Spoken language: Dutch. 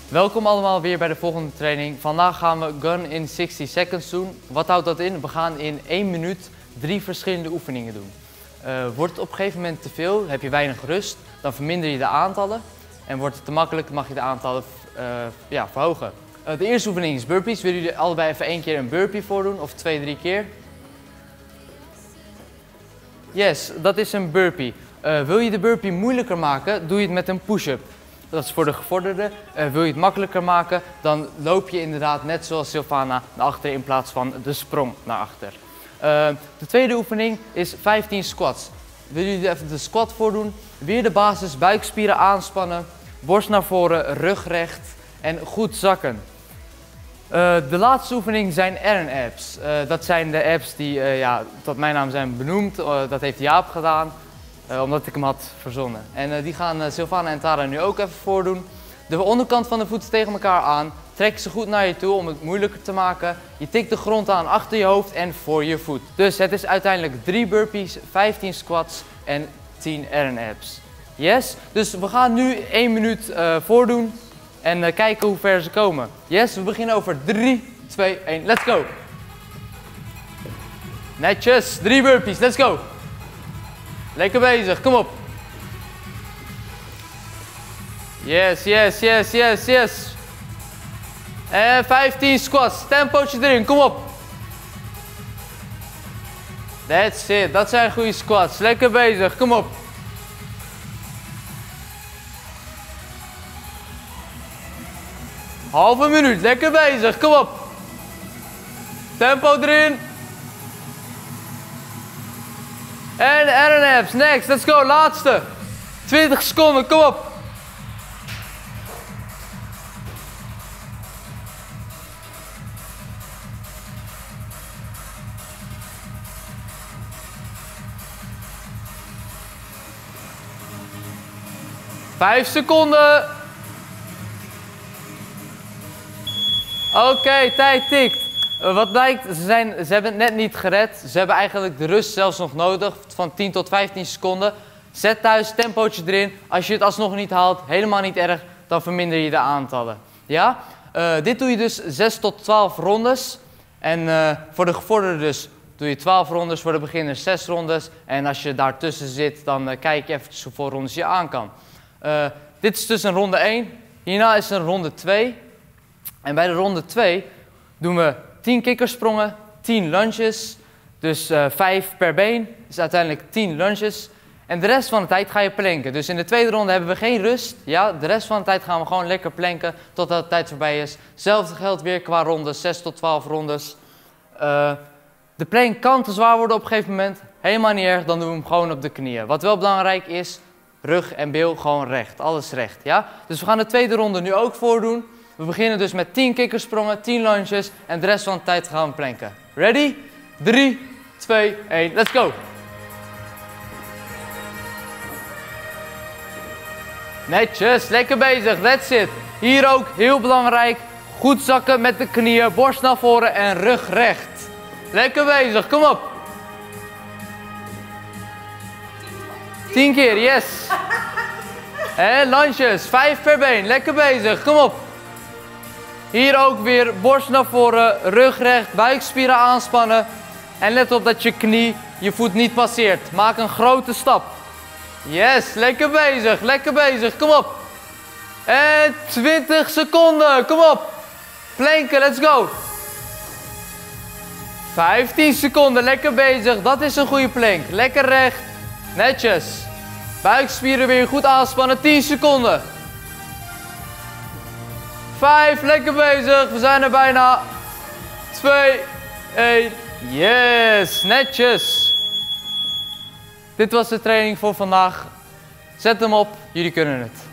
Welkom allemaal weer bij de volgende training. Vandaag gaan we Gun in 60 seconds doen. Wat houdt dat in? We gaan in 1 minuut 3 verschillende oefeningen doen. Wordt het op een gegeven moment te veel, heb je weinig rust, dan verminder je de aantallen. En wordt het te makkelijk, mag je de aantallen verhogen. De eerste oefening is burpees. Willen jullie allebei even 1 keer een burpee voordoen of 2, 3 keer? Yes, dat is een burpee. Wil je de burpee moeilijker maken, doe je het met een push-up. Dat is voor de gevorderden. Wil je het makkelijker maken, dan loop je inderdaad net zoals Silvana naar achter in plaats van de sprong naar achter. De tweede oefening is 15 squats. Willen jullie even de squat voordoen? Weer de basis, buikspieren aanspannen, borst naar voren, rug recht en goed zakken. De laatste oefening zijn Aaron abs. Dat zijn de abs die tot mijn naam zijn benoemd. Dat heeft Jaap gedaan, omdat ik hem had verzonnen. En die gaan Silvana en Tara nu ook even voordoen. De onderkant van de voeten tegen elkaar aan. Trek ze goed naar je toe om het moeilijker te maken. Je tikt de grond aan achter je hoofd en voor je voet. Dus het is uiteindelijk 3 burpees, 15 squats en 10 Aaron abs. Yes? Dus we gaan nu 1 minuut voordoen. En kijken hoe ver ze komen. Yes, we beginnen over 3, 2, 1, let's go! Netjes, 3 burpees, let's go! Lekker bezig, kom op! Yes, yes, yes, yes, yes! En 15 squats, tempootje erin, kom op! That's it, dat zijn goede squats, lekker bezig, kom op! Halve minuut, lekker bezig, kom op. Tempo erin. En Aaron abs, next, let's go, laatste. 20 seconden, kom op. Vijf seconden. Oké, tijd tikt. Wat blijkt, ze hebben het net niet gered. Ze hebben eigenlijk de rust zelfs nog nodig van 10 tot 15 seconden. Zet thuis, tempootje erin. Als je het alsnog niet haalt, helemaal niet erg, dan verminder je de aantallen. Ja? Dit doe je dus 6 tot 12 rondes. En voor de gevorderden dus doe je 12 rondes, voor de beginners 6 rondes. En als je daartussen zit, dan kijk je eventjes hoeveel rondes je aan kan. Dit is dus een ronde 1. Hierna is een ronde 2. En bij de ronde 2 doen we 10 kikkersprongen, 10 lunges. Dus 5 per been, dus uiteindelijk 10 lunges. En de rest van de tijd ga je planken. Dus in de tweede ronde hebben we geen rust. Ja, de rest van de tijd gaan we gewoon lekker planken totdat de tijd voorbij is. Hetzelfde geldt weer qua rondes, 6 tot 12 rondes. De plank kan te zwaar worden op een gegeven moment. Helemaal niet erg, dan doen we hem gewoon op de knieën. Wat wel belangrijk is, rug en bil gewoon recht. Alles recht, ja? Dus we gaan de tweede ronde nu ook voordoen. We beginnen dus met 10 kikkersprongen, 10 lunges en de rest van de tijd gaan we planken. Ready? 3, 2, 1, let's go! Netjes, lekker bezig, that's it. Hier ook heel belangrijk, goed zakken met de knieën, borst naar voren en rug recht. Lekker bezig, kom op! 10 keer, yes! En lunges, 5 per been, lekker bezig, kom op! Hier ook weer borst naar voren, rug recht, buikspieren aanspannen. En let op dat je knie je voet niet passeert. Maak een grote stap. Yes, lekker bezig, kom op. En 20 seconden, kom op. Planken, let's go. 15 seconden, lekker bezig, dat is een goede plank. Lekker recht, netjes. Buikspieren weer goed aanspannen, 10 seconden. 5, lekker bezig, we zijn er bijna. 2, 1, yes, netjes. Dit was de training voor vandaag. Zet hem op, jullie kunnen het.